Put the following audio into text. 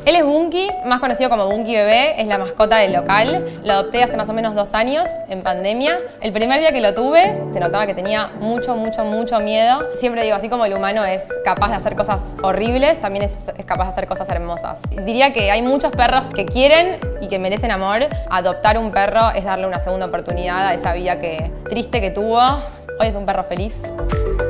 Él es Bunky, más conocido como Bunky Bebé, es la mascota del local. Lo adopté hace más o menos 2 años, en pandemia. El primer día que lo tuve, se notaba que tenía mucho miedo. Siempre digo, así como el humano es capaz de hacer cosas horribles, también es capaz de hacer cosas hermosas. Diría que hay muchos perros que quieren y que merecen amor. Adoptar un perro es darle una segunda oportunidad a esa vida triste que tuvo. Hoy es un perro feliz.